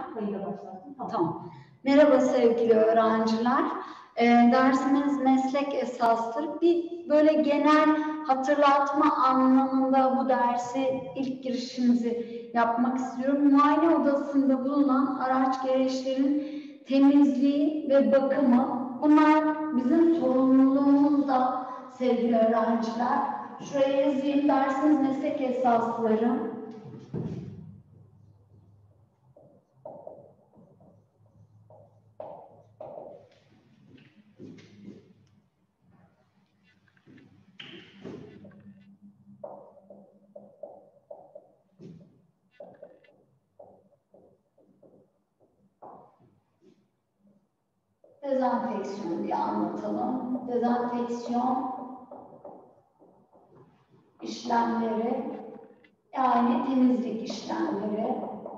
kayıda başlattım. Tamam. Merhaba sevgili öğrenciler. Dersimiz meslek esastır. Bir böyle genel hatırlatma anlamında bu dersi ilk girişimizi yapmak istiyorum. Muayene odasında bulunan araç gereçlerin temizliği ve bakımı. Bunlar bizim sorumluluğumuzda sevgili öğrenciler. Şuraya yazayım. Dersimiz meslek esasları. Dezenfeksiyon diye anlatalım. Dezenfeksiyon işlemleri, yani temizlik işlemleri.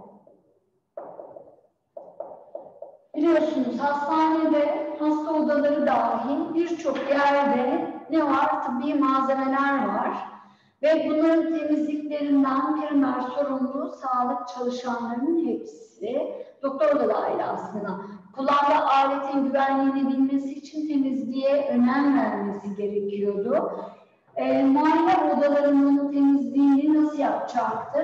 Biliyorsunuz hastanede, hasta odaları dahil birçok yerde ne var? Tıbbi malzemeler var. Ve bunların temizliklerinden primer sorumlu sağlık çalışanlarının hepsi, doktor da dahil aslında, kullandığı aletin güvenliğini bilmesi için temizliğe önem vermesi gerekiyordu. Muayene odalarının temizliğini nasıl yapacaktık?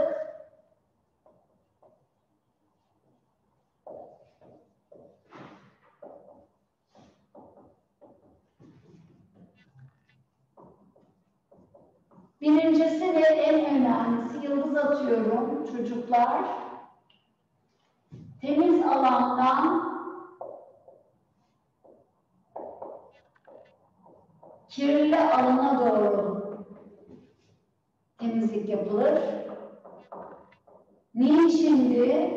Birincisi ve en önemlisi, yıldız atıyorum çocuklar. Temiz alandan kirli alana doğru temizlik yapılır. Niçindi?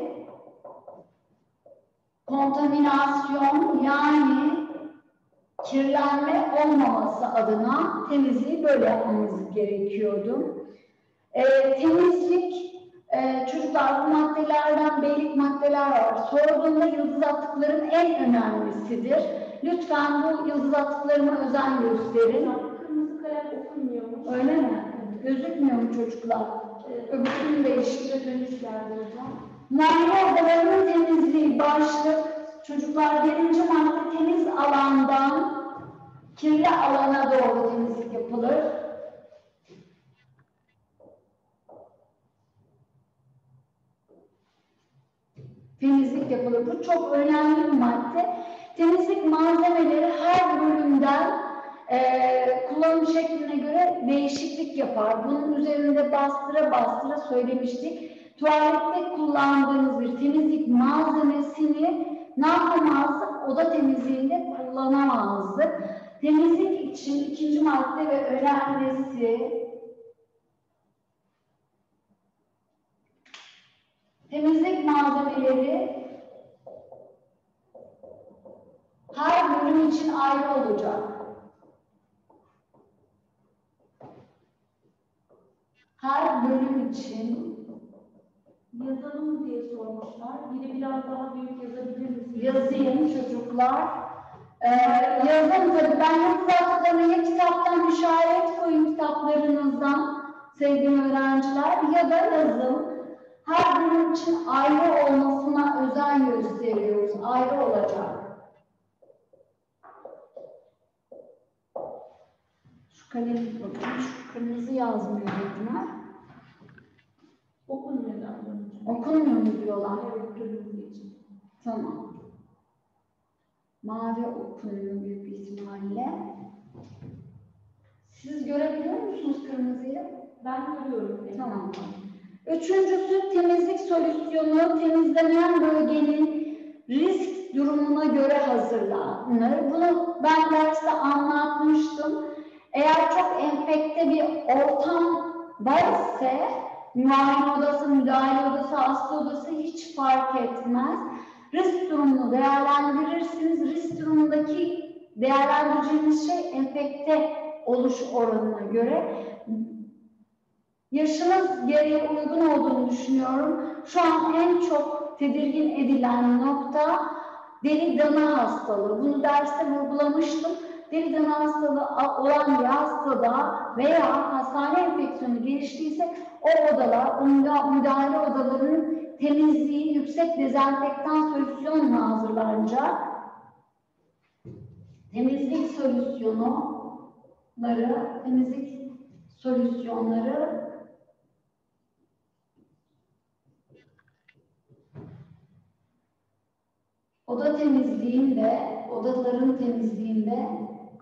Kontaminasyon, yani kirlenme olmaması adına temizliği böyle yapmamız gerekiyordu. Temizlik, çocuklar bu maddelerden beylik maddeler var. Sorduğunda yıldız attıkların en önemlisidir. Lütfen bu yıldız attıklarıma özen gösterin. Kırmızı kalem okunmuyormuş. Öyle mi? Gözükmüyor mu çocuklar? Öbürünün değişikliğe Dönüşlerde hocam. Muayene odalarının temizliği başlık. Çocuklar birinci madde, temiz alandan kirli alana doğru temizlik yapılır. Temizlik yapılır. Bu çok önemli bir madde. Temizlik malzemeleri her bölümden kullanım şekline göre değişiklik yapar. Bunun üzerinde bastıra bastıra söylemiştik. Tuvalette kullandığınız bir temizlik malzemesini ne yapamazdık? Oda temizliğinde kullanamazdık. Temizlik için ikinci madde ve önemlisi temizlik malzemeleri her bölüm için ayrı olacak. Her bölüm için Yazalım diye sormuşlar. Biri biraz daha büyük yazabilir misiniz? yazayım çocuklar. Yazın tabii. Ben yıldız attıklarına ya kitaptan işaret koyun kitaplarınızdan sevgili öğrenciler ya da yazın. Her bölüm için ayrı olmasına özen gösteriyoruz. Ayrı olacak. Şu kalemi bakın. Şu kırmızı yazmıyor dediler. Okunmuyor galiba. Okunmuyor mu diyorlar? Evet, kırmızı için. Tamam. Mavi okunuyor büyük bir ihtimalle. Siz görebiliyor musunuz kırmızıyı? Ben görüyorum. Tamam. Üçüncüsü, temizlik solüsyonu temizlenen bölgenin risk durumuna göre hazırlanır. Bunu ben derste anlatmıştım. Eğer çok enfekte bir ortam varsa muayene odası, müdahale odası, hasta odası hiç fark etmez. Risk durumunu değerlendirirsiniz. Risk durumundaki değerlendireceğiniz şey enfekte oluş oranına göre. Yaşınız gereği uygun olduğunu düşünüyorum. Şu an en çok tedirgin edilen nokta deri dana hastalığı. Bunu derste vurgulamıştım. Deri dana hastalığı olan bir hastada veya hastane enfeksiyonu geliştiyse o odalar, o müdahale odalarının temizliği yüksek dezenfektan solüsyonla hazırlanacak. Temizlik solüsyonları odaların temizliğinde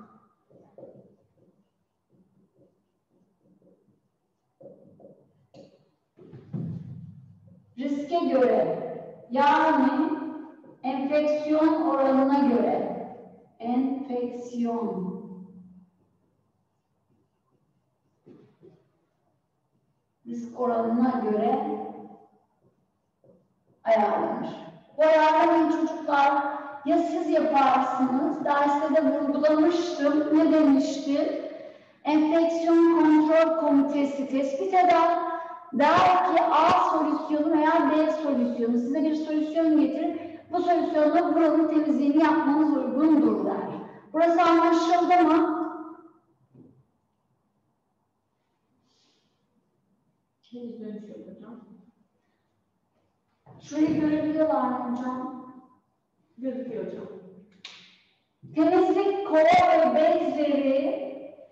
riske göre, yani enfeksiyon oranına göre, risk oranına göre ayarlanır. Bu ayarlamayı çocuklar ya siz yaparsınız, derste de vurgulamıştım. Ne demiştim? Enfeksiyon Kontrol Komitesi tespit eder. Der ki A solüsyonu veya B solüsyonu. Size bir solüsyon getirir. Bu solüsyonla buranın temizliğini yapmanız uygundur der. Burası anlaşıldı mı? Şurayı görebiliyorlar mı hocam? Gözüküyor hocam. Temizlik kova ve bezleri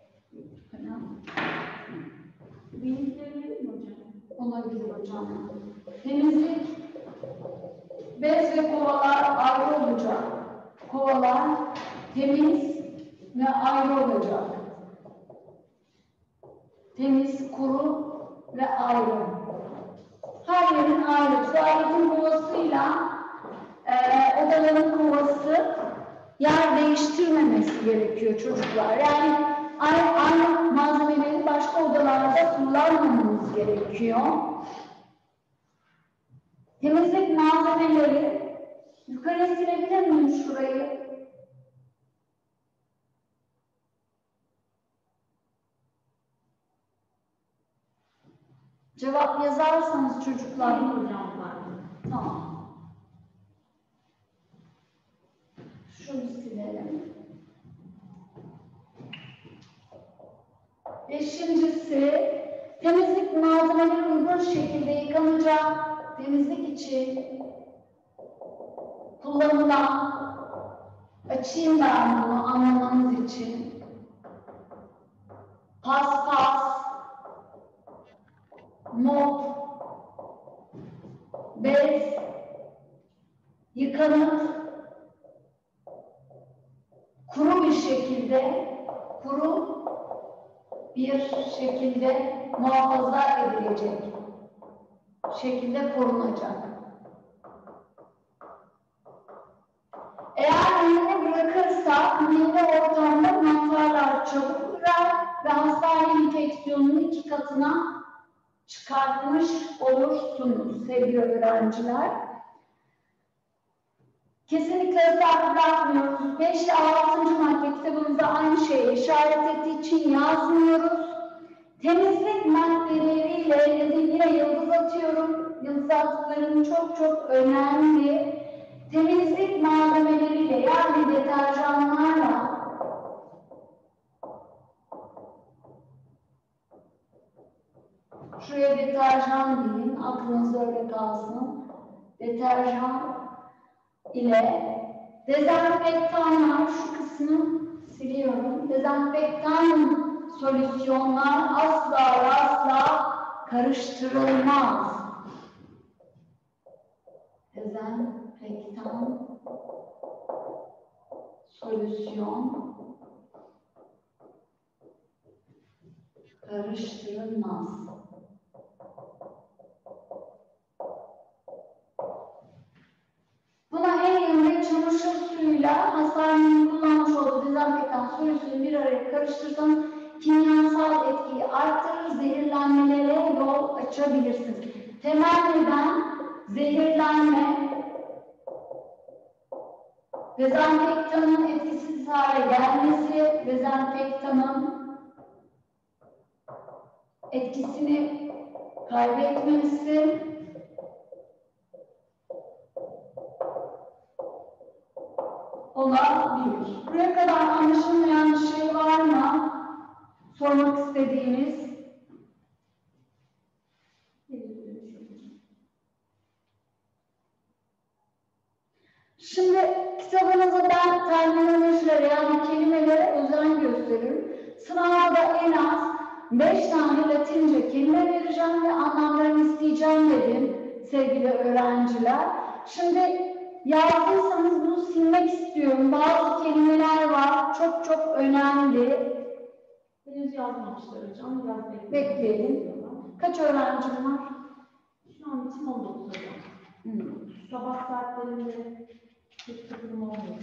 Bilgileri mi hocam? olabilir hocam. Temizlik bez ve kovalar ayrı olacak. Kovalar temiz ve ayrı olacak. Temiz, kuru ve ayrı. Her yerin ayrı. Tuvaletin kovasıyla odaların kovası yer değiştirmemesi gerekiyor çocuklar. Yani aynı malzemeleri başka odalarda kullanmamamız gerekiyor. Temizlik malzemeleri, yukarıya silebilir miyim şurayı? Cevap yazarsanız çocuklar. Tamam. Şunu silelim. Beşincisi, temizlik malzemeleri uygun şekilde yıkanacak. Temizlik için kullanılan, açayım ben bunu anlamanız için. Paspas, mop, bez, yıkanıp kuru bir şekilde muhafaza edilecek şekilde korunacak. Eğer nemli bırakırsak nemli ortamda mantarlar çabuk ürer ve hastane enfeksiyonunu 2 katına çıkartmış olursunuz sevgili öğrenciler. Kesinlikle ısrar bırakmıyoruz. 5 ile 6. madde kitabımızda aynı şeyi işaret ettiği için yazmıyoruz. Temizlik maddeleriyle yine yıldız atıyorum. Yıldız attıklarım çok önemli. Temizlik malzemeleriyle yani deterjanlarla şuraya deterjan deyin, aklınızda öyle kalsın. Deterjan ile dezenfektanlar, şu kısmı siliyorum. Dezenfektan solüsyonlar asla karıştırılmaz. Dezenfektan solüsyon karıştırılmaz. Buna en yanında çamaşır suyuyla hastanenin kullanmış olduğu dezenfektan solüsyonu bir araya karıştırın. Kimyasal etkiyi arttırır, zehirlenmelere yol açabilirsiniz. Temel neden zehirlenme, dezenfektanın etkisiz hale gelmesi, dezenfektanın etkisini kaybetmesi, olabilir. Buraya kadar anlaşılmayan bir şey var mı? Sormak istediğiniz? Şimdi kitabınızda ben terminolojilere yani kelimelere özen gösteriyorum. Sınavda en az 5 tane Latince kelime vereceğim ve anlamlarını isteyeceğim dedim sevgili öğrenciler. Şimdi yazdıysanız bunu silmek istiyorum. Bazı kelimeler var çok önemli. Henüz yazmamışlar hocam. Biraz Bekleyelim. Kaç öğrencim var? Şu an için 19 hocam. Sabah saatlerinde hiç sıkıntım olmuyor.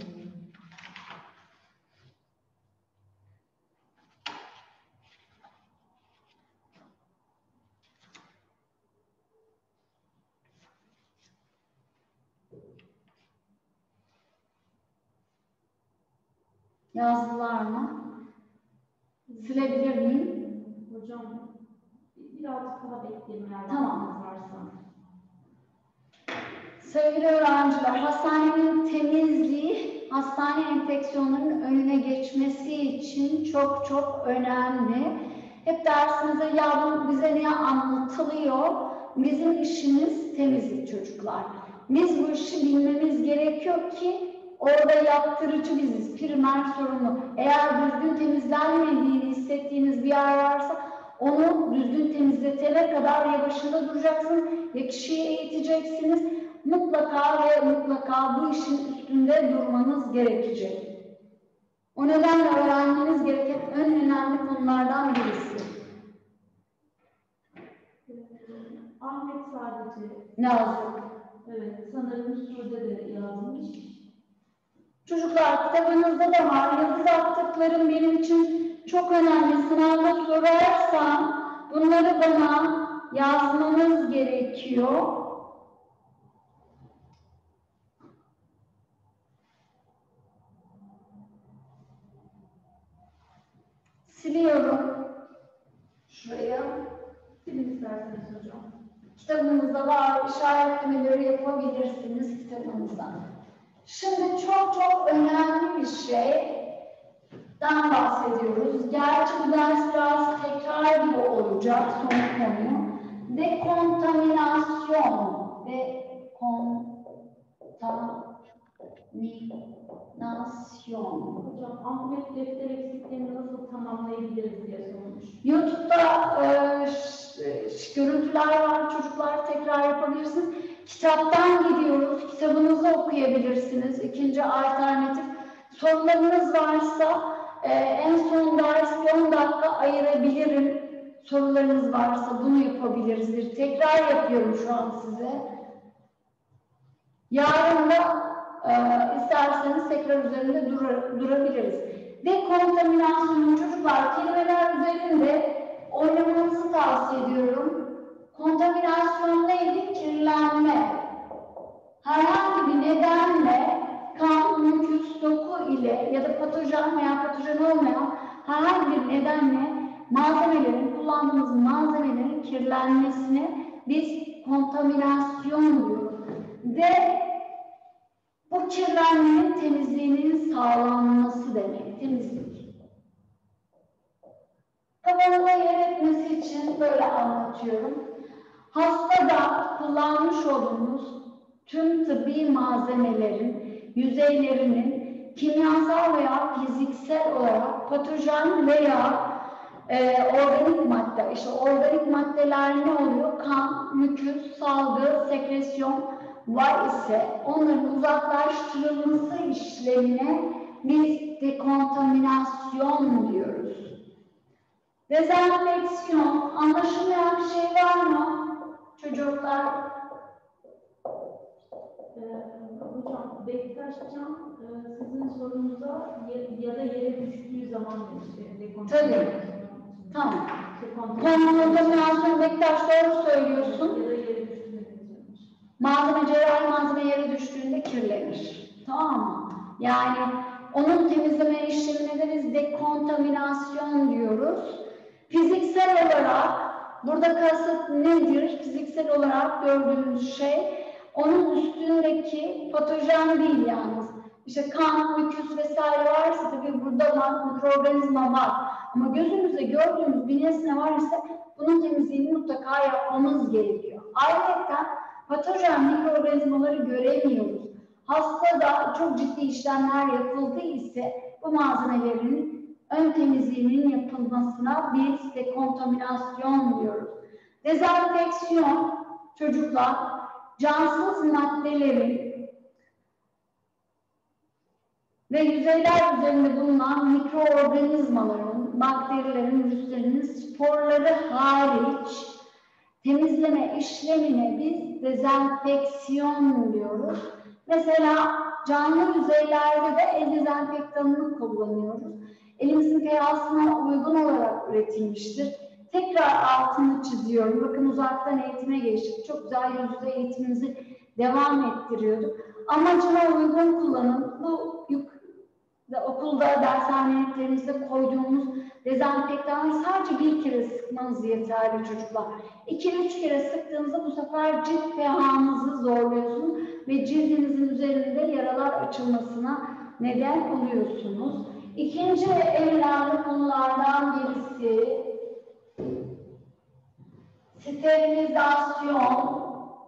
Yazdılar mı? Silebilir miyim? Hocam birazcık daha bekleyelim eğer Tamam. varsa. Sevgili öğrenciler, hastanenin temizliği, hastane enfeksiyonlarının önüne geçmesi için çok önemli. Hep dersinizde ya bu bize niye anlatılıyor? Bizim işimiz temizlik çocuklar. Biz bu işi bilmemiz gerekiyor ki orada yaptırıcı biziz, primer sorumlu. Eğer düzgün temizlenmediğini hissettiğiniz bir yer varsa onu düzgün temizletene kadar ya başında duracaksınız ya kişiyi eğiteceksiniz. Mutlaka bu işin üstünde durmanız gerekecek. O nedenle öğrenmeniz gereken en önemli konulardan birisi. Ahmet sadece. Yazdık. Evet, sanırım Sude de yazmış. Çocuklar kitabınızda da var. Yıldız attıklarım benim için çok önemli. Sınavda sorarsam bunları bana yazmanız gerekiyor. Siliyorum. Şuraya. Silin isterseniz hocam. Kitabınızda var. İşaretlemeleri yapabilirsiniz kitabınızdan. Şimdi çok önemli bir şeyden bahsediyoruz. Gerçi bu ders biraz tekrar gibi olacak son konu. Dekontaminasyon. Hocam Ahmet defter eksiklerini nasıl tamamlayabiliriz diye sormuş. YouTube'da görüntüler var, çocuklar tekrar yapabilirsiniz. Kitaptan gidiyoruz, kitabınızı okuyabilirsiniz. İkinci alternatif. Sorularınız varsa en son ders 10 dakika ayırabilirim. Sorularınız varsa bunu yapabiliriz. Tekrar yapıyorum şu an size. Yarın da isterseniz tekrar üzerinde durabiliriz. Dekontaminasyonun çocuklar kelimeler üzerinde oynamanızı tavsiye ediyorum. Kontaminasyon neydi? Kirlenme. Herhangi bir nedenle kan, müküs, doku ile ya da patojen veya patojen olmayan herhangi bir nedenle kullandığımız malzemelerin kirlenmesine biz kontaminasyon diyoruz. Ve bu kirlenmenin temizliğinin sağlanması demek, temizlik. Kafanıza yer etmesi için böyle anlatıyorum. Hastada kullanmış olduğumuz tüm tıbbi malzemelerin yüzeylerinin kimyasal veya fiziksel olarak patojen veya organik madde, işte organik maddeler ne oluyor? Kan, müküs, salgı, sekresyon var ise onların uzaklaştırılması işlemine biz dekontaminasyon diyoruz. Dezenfeksiyon, anlaşılmayan bir şey var mı çocuklar? Hocam Bektaş Can sizin sorunuza ya da yere düştüğü zaman demişti. Tabii. Tamam. Kontaminasyon Bektaş doğru söylüyorsun. Ya da yere düştüğünde demiş. Cerrahi malzeme yere düştüğünde kirlenir. Tamam mı? Yani onun temizleme işlemine de biz dekontaminasyon diyoruz. Fiziksel olarak burada kasıt nedir? Fiziksel olarak gördüğümüz şey onun üstündeki patojen değil yalnız. İşte kan, müküs vesaire varsa tabii burada mikroorganizma var. Ama gözümüzde gördüğümüz bir nesne varsa bunun temizliğini mutlaka yapmamız gerekiyor. Ayrıca patojen mikroorganizmaları göremiyoruz. Hastada çok ciddi işlemler yapıldı ise bu malzemelerin ön temizliğinin yapılmasına biz dekontaminasyon diyoruz. Dezenfeksiyon çocuklar cansız maddelerin ve yüzeyler üzerinde bulunan mikroorganizmaların, bakterilerin, virüslerin, sporları hariç temizleme işlemine biz dezenfeksiyon diyoruz. Mesela canlı yüzeylerde de el dezenfektanını kullanıyoruz. Elimizin pH'sına uygun olarak üretilmiştir. Tekrar altını çiziyorum. Bakın uzaktan eğitime geçtik. Çok güzel yüz yüze eğitimimizi devam ettiriyorduk. Amacına uygun kullanın. Bu okulda dershanelerimizde koyduğumuz dezenfektanı sadece bir kere sıkmanız yeterli çocuklar. 2-3 kere sıktığınızda bu sefer cilt pH'ınızı zorluyorsunuz ve cildinizin üzerinde yaralar açılmasına neden oluyorsunuz. İkinci en önemli konulardan birisi sterilizasyon.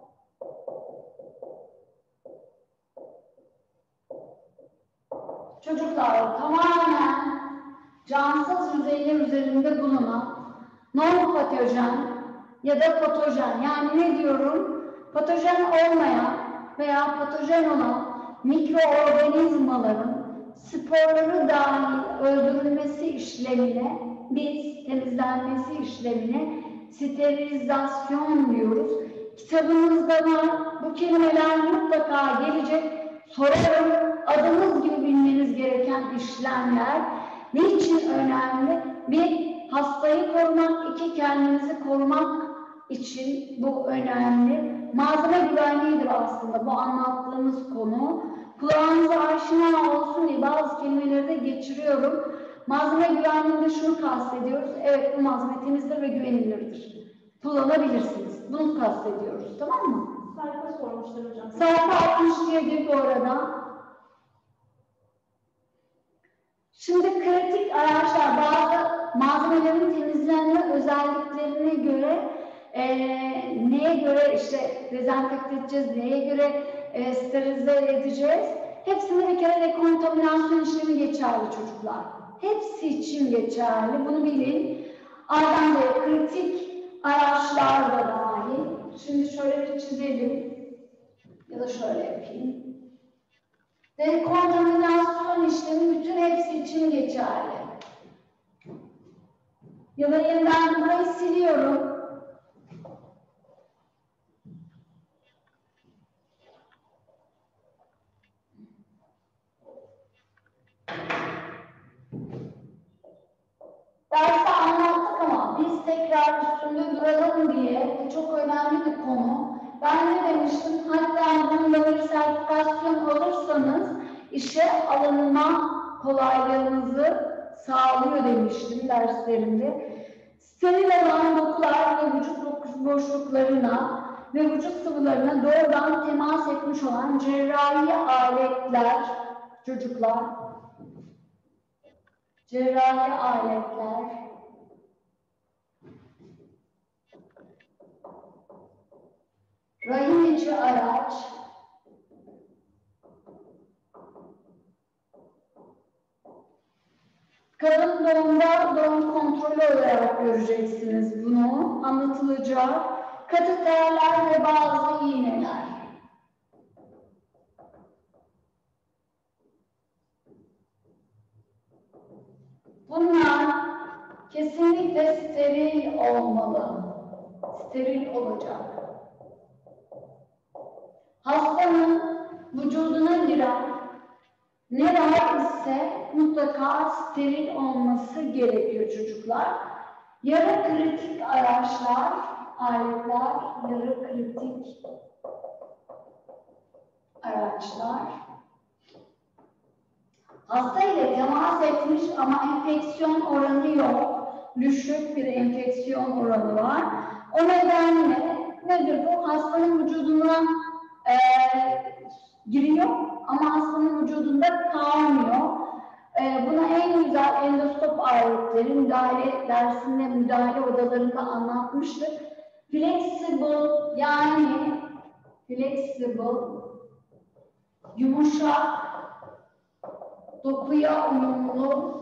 Çocuklar tamamen cansız yüzeyler üzerinde bulunan non-patojen ya da patojen, yani ne diyorum? Patojen olmayan veya patojen olan mikroorganizmaların sporları dahil öldürülmesi işlemine, biz temizlenmesi işlemine sterilizasyon diyoruz. Kitabınızda var, bu kelimeler mutlaka gelecek. Sorarım, adınız gibi bilmeniz gereken işlemler niçin önemli? Bir, hastayı korumak, iki, kendinizi korumak için bu önemli. Malzeme güvenliğidir aslında bu anlattığımız konu. Kulağınıza aşina olsun diye bazı kelimeleri de geçiriyorum. Malzeme güvenliğinde şunu kastediyoruz. Evet, bu malzeme temizdir ve güvenilirdir. Kullanabilirsiniz. Bunu kastediyoruz, tamam mı? Sayfa sormuşlar hocam. Sayfa 67 bu arada. Şimdi kritik araçlar, bazı malzemelerin temizlenme özelliklerine göre neye göre işte dezenfekte edeceğiz, neye göre sterilize edeceğiz. Hepsinde bir kere dekontaminasyon işlemi geçerli çocuklar. Hepsi için geçerli, bunu bilin. Ardından kritik araçlar da dahil. Şimdi şöyle bir çizelim. Ya da şöyle yapayım. Dekontaminasyon işlemi bütün hepsi için geçerli. Ya da yeniden burayı siliyorum. Derste anlattık ama biz tekrar üstünde duralım diye, bu çok önemli bir konu. Ben ne demiştim? Hatta bunda bir sertifikasyon alırsanız işe alınma kolaylığınızı sağlıyor demiştim derslerimde. Steril olan dokular ve vücut boşluklarına ve vücut sıvılarına doğrudan temas etmiş olan cerrahi aletler, çocuklar, cerrahi aletler, rahim içi araç, kadın doğumda doğum kontrolü olarak göreceksiniz bunu, anlatılacak. Kateterler ve bazı iğneler. Bunlar kesinlikle steril olmalı. Steril olacak. Hastanın vücuduna giren ne var ise mutlaka steril olması gerekiyor çocuklar. Yarı kritik araçlar, aletler, yarı kritik araçlar. Hasta ile temas etmiş ama enfeksiyon oranı yok. Düşük bir enfeksiyon oranı var. O nedenle nedir bu? Hastanın vücuduna giriyor ama hastanın vücudunda kalmıyor. Buna en güzel endoskop aletleri müdahale dersinde, müdahale odalarında anlatmıştık. Flexible, yani flexible yumuşak, dokuya uyumlu,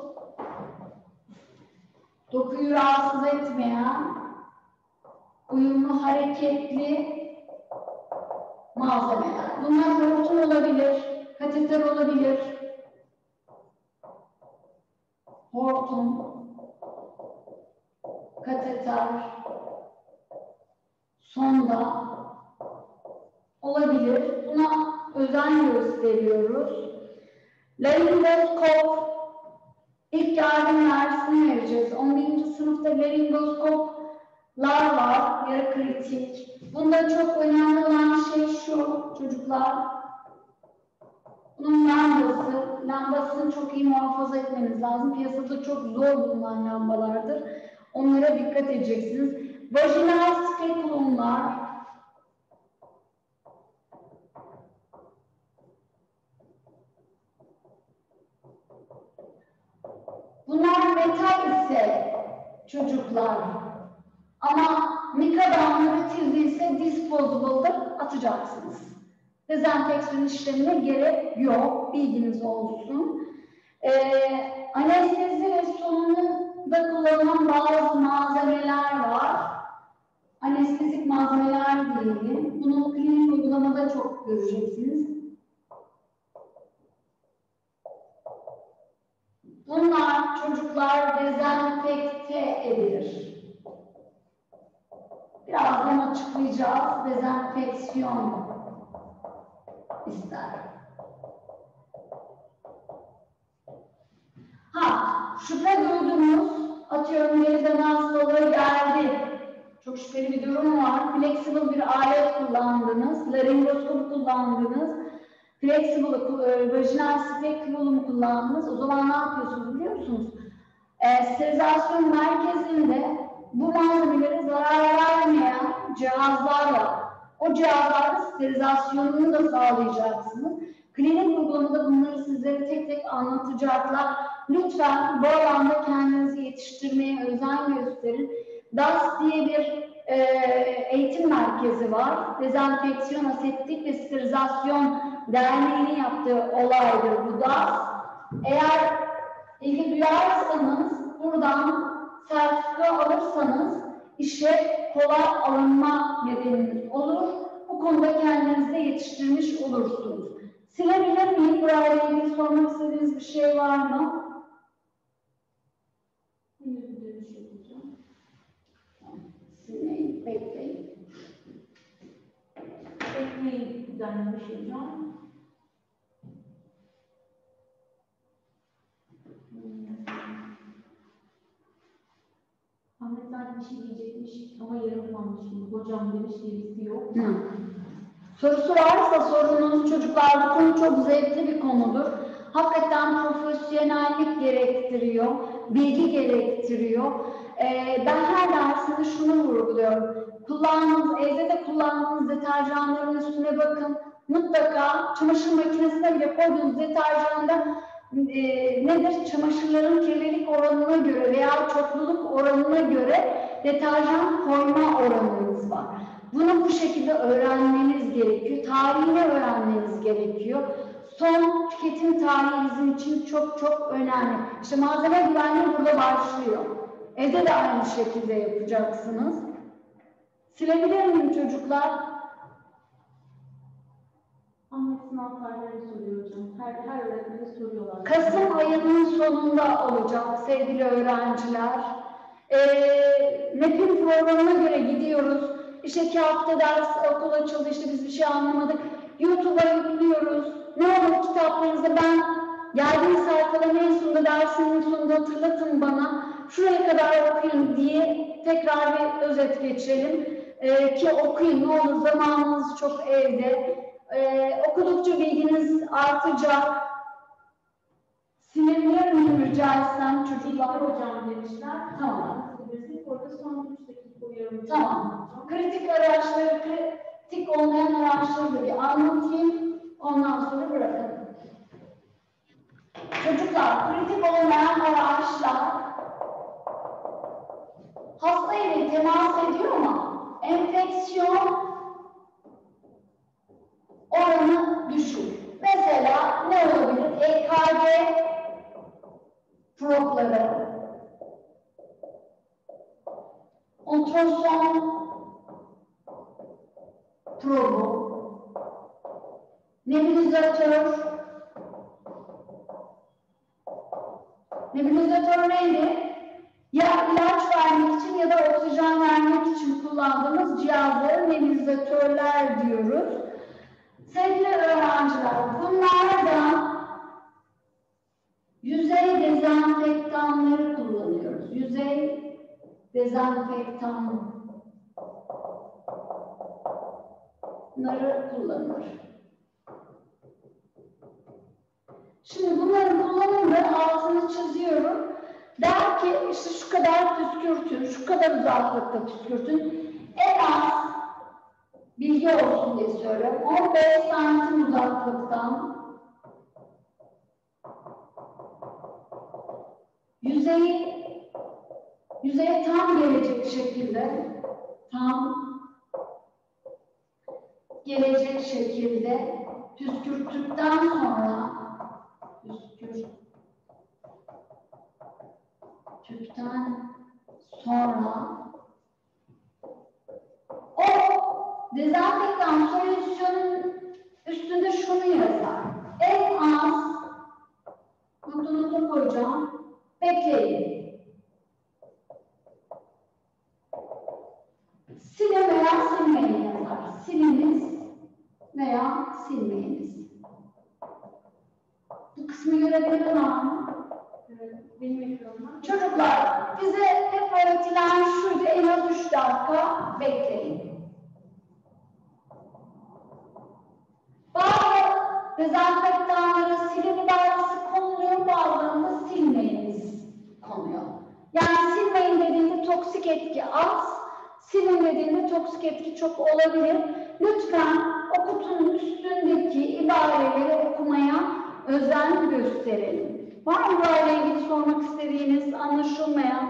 dokuyu rahatsız etmeyen, uyumlu, hareketli malzemeler. Bunlar hortum olabilir, kateter olabilir, hortum, kateter, sonda olabilir. Buna özen gösteriyoruz. Laringoskop, ilk yardım dersini vereceğiz. 11. sınıfta laringoskoplar var, yarı kritik. Bunda çok önemli olan şey şu çocuklar. Bunun lambasını çok iyi muhafaza etmeniz lazım. Piyasada çok zor bulunan lambalardır. Onlara dikkat edeceksiniz. Vajinal spekulumlar, bunlar metal ise çocuklar ama mikadan üretildiyse disposable'da atacaksınız. Dezenfeksiyon işlemine gerek yok, bilginiz olsun. Anestezi ve solunumda kullanılan bazı malzemeler var. Anestezik malzemeler diyelim. Bunu klinik uygulamada çok göreceksiniz. Bunlar çocuklar dezenfekte edilir. Birazdan açıklayacağız. Dezenfeksiyon ister. Şüphe duydunuz. Atıyorum veriden hastalığı geldi. Çok şüpheli bir durum var. Flexible bir alet kullandınız. Laringoskop kullandınız. Flexible vajinal speculum kullandınız. O zaman ne yapıyorsunuz biliyor musunuz? Sterilizasyon merkezinde bu malzemelere zarar vermeyen cihazlarla, o cihazlarla sterilizasyonunu da sağlayacaksınız. Klinik uygulamada bunları sizlere tek tek anlatacaklar. Lütfen bu alanda kendinizi yetiştirmeye özen gösterin. DAS diye bir eğitim merkezi var. Dezenfeksiyon, Aseptik ve Sterilizasyon Derneği'nin yaptığı olaydır bu DAS. Eğer ilgi duyarsanız, buradan sertifika alırsanız işe kolay alınma nedeniniz olur. Bu konuda kendinizi de yetiştirmiş olursunuz. Silebilir miyim? Burayla ilgili sormak istediğiniz bir şey var mı? Silmeyin, bekleyin. Bekleyin düzenlemiş hocam. Ahmet zaten bir şey diyecekmiş ama yarım kalmış şimdi. Hocam demiş gerisi yok. Sorusu varsa sorunuz çocuklar, bu konu çok zevkli bir konudur. Hakikaten profesyonellik gerektiriyor, bilgi gerektiriyor. Ben her dersinde şunu vurguluyorum. Evde de kullandığınız deterjanların üstüne bakın. Mutlaka çamaşır makinesine bile koyduğunuz deterjanda nedir? Çamaşırların kirlilik oranına göre veya çokluluk oranına göre deterjan koyma oranınız var. Bunu bu şekilde öğrenmeniz gerekiyor. Tarihini öğrenmeniz gerekiyor. Son tüketim tarihi bizim için çok çok önemli. İşte malzeme güvenliği burada başlıyor. Evde de aynı şekilde yapacaksınız. Silebilir miyim çocuklar? Ahmet sınav tarihleri soruyor hocam. Her öğretmeni soruyorlar. Kasım ayının sonunda olacak sevgili öğrenciler. NEP'in programına göre gidiyoruz. İşte 2 hafta ders okul açıldı, işte biz bir şey anlamadık. YouTube'a yüklüyoruz. Ne olur kitaplarınızda ben geldiğim sayfaların en sonunda dersinin sonunda hatırlatın bana. Şuraya kadar okuyun diye tekrar bir özet geçelim. Ki okuyun ne olur, zamanınız çok evde. Okudukça bilginiz artacak. Sinirler mi rica etsem çocuklar? Hocam demişler. Tamam. Orada son 3 dakika uyarım. Tamam. Kritik araçları, kritik olmayan araçları da bir anlatayım. Ondan sonra bırakalım. Çocuklar, kritik olmayan araçlar hasta ile temas ediyor ama enfeksiyon oranı düşük. Mesela propları, ultrason probu, nebulizatör. Nebulizatör neydi? Ya ilaç vermek için ya da oksijen vermek için kullandığımız cihazları nebulizatörler diyoruz. Sevgili öğrenciler, bunlardan yüzey dezenfektanları kullanıyoruz. Yüzey dezenfektanları kullanılır. Şimdi bunların kullanımını altını çiziyorum. Der ki işte şu kadar püskürtün, şu kadar uzaklıkta püskürtün. En az bilgi olsun diye söylüyorum. 15 santim uzaklıktan yüzeye tam gelecek şekilde püskürttükten sonra o dezenfektan solüsyonun üstünde şunu yazar. En az nokta koyacağım. Bekleyin. Silin veya silmeyin yazar. Siliniz veya silmeyiniz. Bu kısmı görebilir mi? Benim ekranıma. Çocuklar, bize hep öğretilen şuydu, en az 3 dakika bekleyin. Bazı dezenfektanlara silin ibaresi konuluyor, bazılarında silmeyiniz konuyor. Yani silmeyin dediğinde toksik etki az, silin dediğinde toksik etki çok olabilir. Lütfen o kutunun üstündeki ibareleri okumaya özen gösterelim. Var mı burayla ilgili sormak istediğiniz, anlaşılmayan?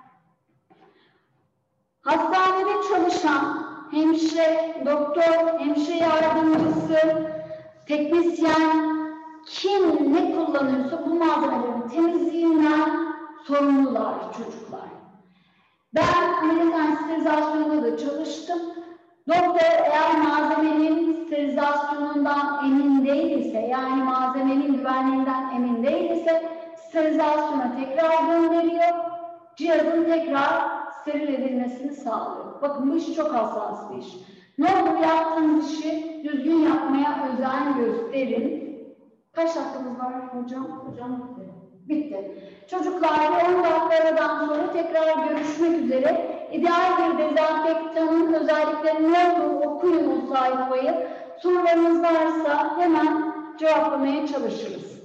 Hastanede çalışan hemşire, doktor, hemşire yardımcısı, teknisyen kim ne kullanıyorsa bu malzemelerin temizliğinden sorumlular çocuklar. Ben Amerikan sterilizasyonunda da çalıştım. Doktor eğer malzemenin sterilizasyonundan emin değilse, yani malzemenin güvenliğinden emin değilse sterilizasyona tekrar gönderiyor, cihazın tekrar steril edilmesini sağlıyor. Bakın bu iş çok hassas bir iş. Ne olur yaptığınız işi düzgün yapmaya özen gösterin. Kaç dakikamız var hocam? Hocam Bitti. Çocuklar 10 dakikadan sonra tekrar görüşmek üzere. İdeal bir dezenfektanın özellikleri ne olduğunu okuyun o sayfayı. Sorularınız varsa hemen cevaplamaya çalışırız.